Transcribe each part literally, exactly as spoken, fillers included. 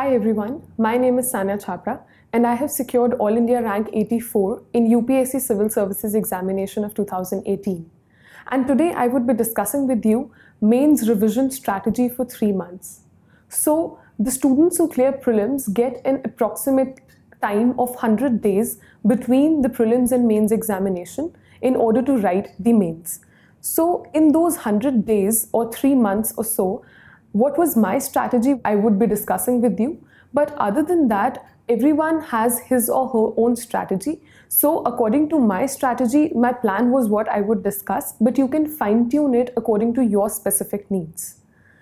Hi everyone, my name is Sanya Chhapra and I have secured All India rank eighty-four in U P S C Civil Services examination of two thousand eighteen. And today I would be discussing with you mains revision strategy for three months. So the students who clear prelims get an approximate time of one hundred days between the prelims and mains examination in order to write the mains. So in those one hundred days or three months or so, what was my strategy I would be discussing with you. But other than that, everyone has his or her own strategy. So according to my strategy, my plan was what I would discuss, but you can fine tune it according to your specific needs.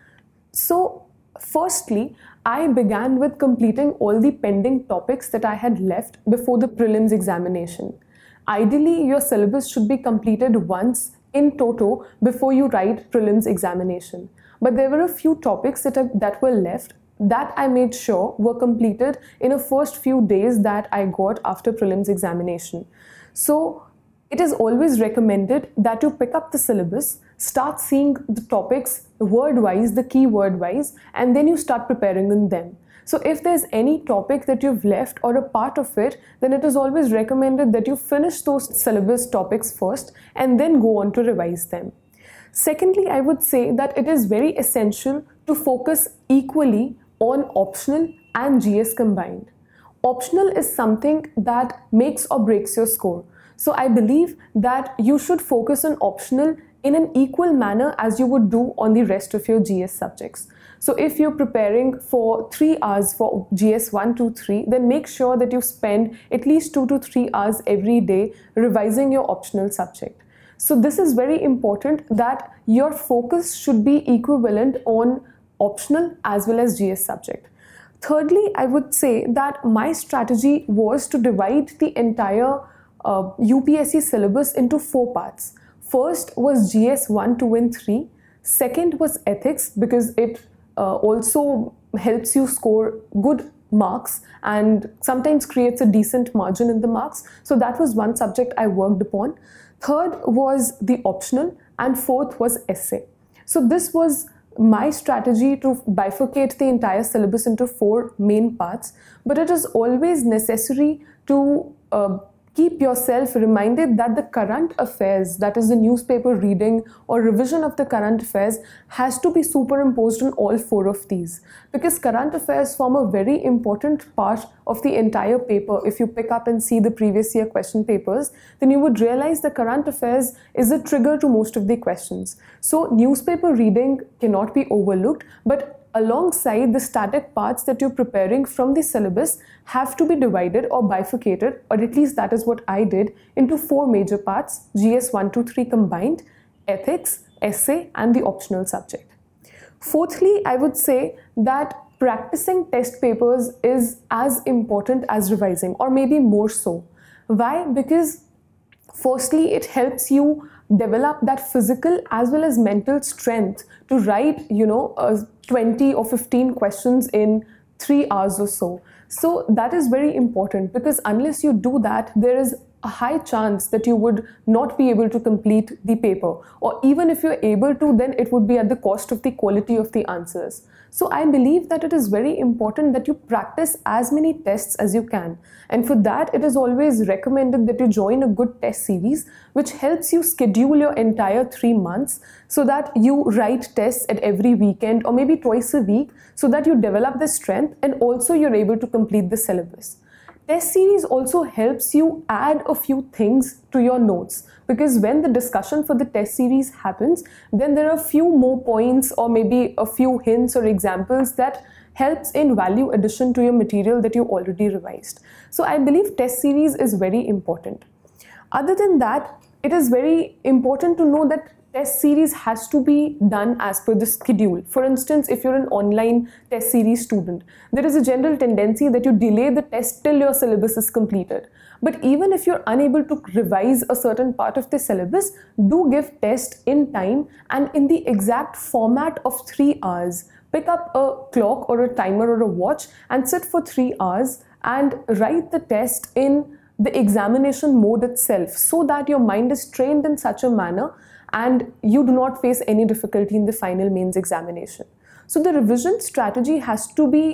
So firstly, I began with completing all the pending topics that I had left before the prelims examination. Ideally, your syllabus should be completed once in toto before you write prelims examination. But there were a few topics that, are, that were left that I made sure were completed in the first few days that I got after prelims examination. So it is always recommended that you pick up the syllabus, start seeing the topics word-wise, the key word-wise, and then you start preparing in them. So if there's any topic that you've left or a part of it, then it is always recommended that you finish those syllabus topics first and then go on to revise them. Secondly, I would say that it is very essential to focus equally on optional and G S combined. Optional is something that makes or breaks your score. So I believe that you should focus on optional in an equal manner as you would do on the rest of your G S subjects. So if you're preparing for three hours for G S one, two, three, then make sure that you spend at least two to three hours every day revising your optional subject. So this is very important that your focus should be equivalent on optional as well as G S subject. Thirdly, I would say that my strategy was to divide the entire uh, U P S C syllabus into four parts. First was G S one, two and three. Second was ethics because it uh, also helps you score good marks and sometimes creates a decent margin in the marks. So that was one subject I worked upon. Third was the optional and fourth was essay. So this was my strategy to bifurcate the entire syllabus into four main parts, but it is always necessary to uh, keep yourself reminded that the current affairs, that is the newspaper reading or revision of the current affairs, has to be superimposed on all four of these, because current affairs form a very important part of the entire paper. If you pick up and see the previous year question papers, then you would realize the current affairs is a trigger to most of the questions. So newspaper reading cannot be overlooked, but alongside the static parts that you're preparing from the syllabus have to be divided or bifurcated, or at least that is what I did, into four major parts: G S one, two, three combined, ethics, essay and the optional subject. Fourthly, I would say that practicing test papers is as important as revising, or maybe more so. Why? Because firstly, it helps you develop that physical as well as mental strength to write, you know, uh, twenty or fifteen questions in three hours or so. So that is very important, because unless you do that, there is a high chance that you would not be able to complete the paper, or even if you're able to, then it would be at the cost of the quality of the answers. So I believe that it is very important that you practice as many tests as you can, and for that it is always recommended that you join a good test series which helps you schedule your entire three months so that you write tests at every weekend or maybe twice a week, so that you develop the strength and also you're able to complete the syllabus. Test series also helps you add a few things to your notes, because when the discussion for the test series happens, then there are a few more points or maybe a few hints or examples that helps in value addition to your material that you already revised. So I believe test series is very important. Other than that, it is very important to know that test series has to be done as per the schedule. For instance, if you're an online test series student, there is a general tendency that you delay the test till your syllabus is completed. But even if you're unable to revise a certain part of the syllabus, do give test in time and in the exact format of three hours. Pick up a clock or a timer or a watch and sit for three hours and write the test in the examination mode itself, so that your mind is trained in such a manner and you do not face any difficulty in the final mains examination. So the revision strategy has to be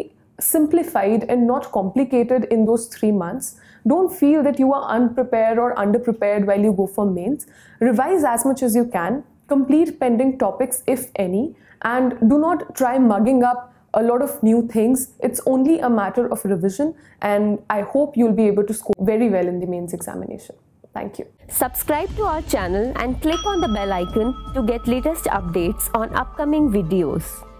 simplified and not complicated in those three months. Don't feel that you are unprepared or underprepared while you go for mains. Revise as much as you can, complete pending topics if any, and do not try mugging up a lot of new things. It's only a matter of revision, and I hope you'll be able to score very well in the mains examination. Thank you. Subscribe to our channel and click on the bell icon to get latest updates on upcoming videos.